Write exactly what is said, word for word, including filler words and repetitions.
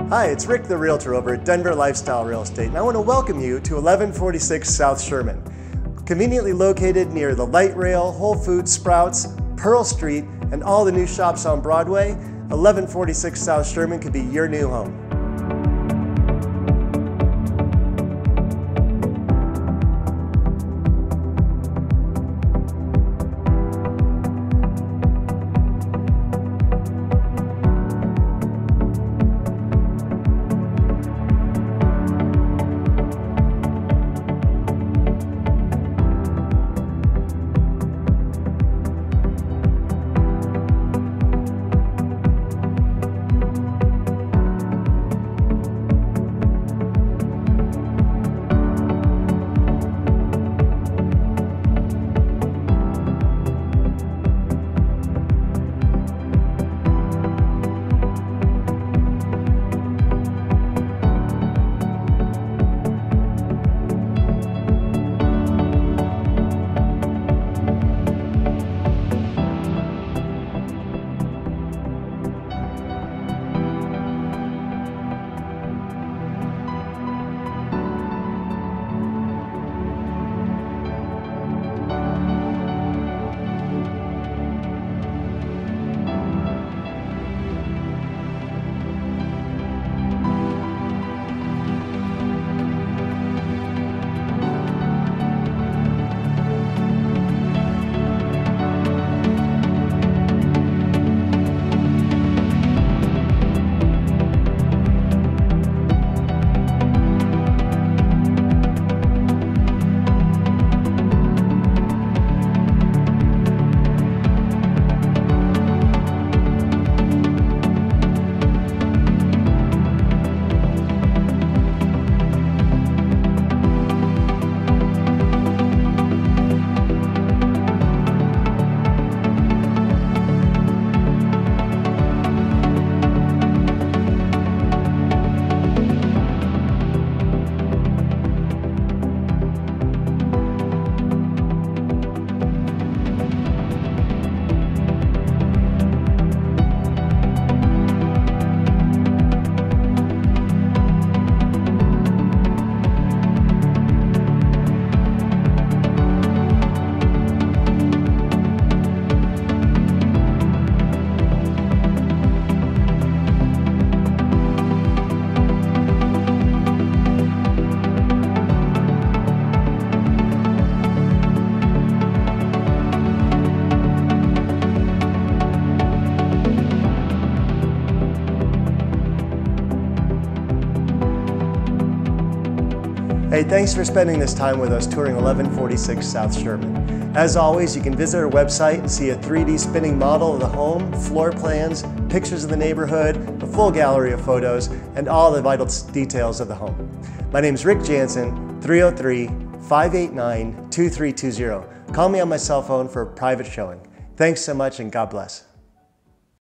Hi, it's Rick the Realtor over at Denver Lifestyle Real Estate, and I want to welcome you to eleven forty-six South Sherman. Conveniently located near the light rail, Whole Foods, Sprouts, Pearl Street, and all the new shops on Broadway, eleven forty-six South Sherman could be your new home. Hey, thanks for spending this time with us touring eleven forty-six South Sherman. As always, you can visit our website and see a three D spinning model of the home, floor plans, pictures of the neighborhood, a full gallery of photos, and all the vital details of the home. My name is Rick Jansen, three oh three, five eight nine, two three two zero. Call me on my cell phone for a private showing. Thanks so much and God bless.